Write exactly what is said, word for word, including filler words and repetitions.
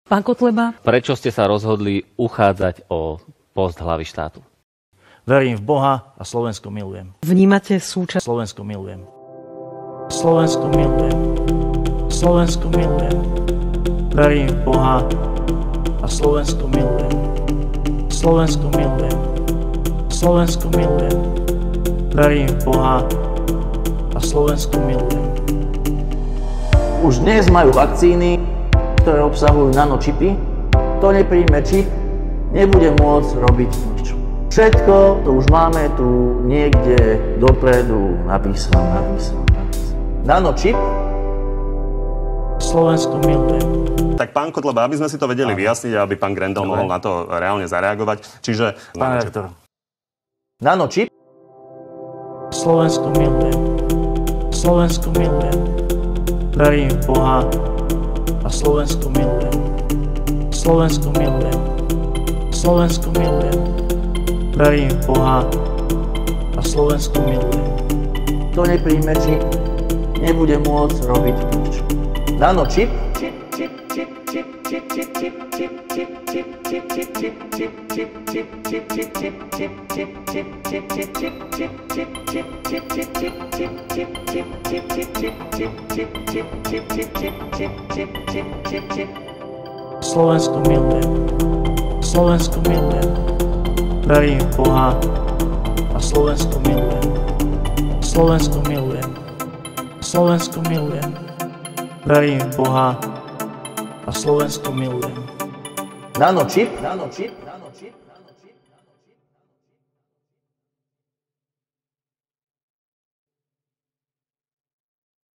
Pán Kotleba? Prečo ste sa rozhodli uchádzať o post hlavy štátu? Verím v Boha a Slovensko milujem. Vnímate súčasť? Slovensko milujem. Slovensko milujem. Slovensko milujem. Verím v Boha a Slovensko milujem. Slovensko milujem. Slovensko milujem. Verím v Boha a Slovensko milujem. Už dnes majú vakcíny, ktoré obsahujú nanočipy. Kto nepríjme čip, nebude môcť robiť nič. Všetko to už máme tu niekde dopredu napísané. napísané. Nanočip. Slovensko milujem. Tak pán Kotleba, aby sme si to vedeli vyjasniť a aby pán Grendel Dobre. mohol na to reálne zareagovať. Čiže... Pán rektor. Nanočip. Slovensko milujem. Slovensko milujem. Verím v Boha a Slovensko milujem. Slovensko milujem. Slovensko milujem. Verím v Boha a Slovensko milujem. Kto nepríjme čip, nebude môcť robiť nič. Nanočip. Slovensko milujem. Slovensko milujem. Verím v Boha a Slovensko milujem. Slovensko milujem. Slovensko milujem. Verím v Boha a Slovensko milujem. Nanočip. Nanočip. Nanočip.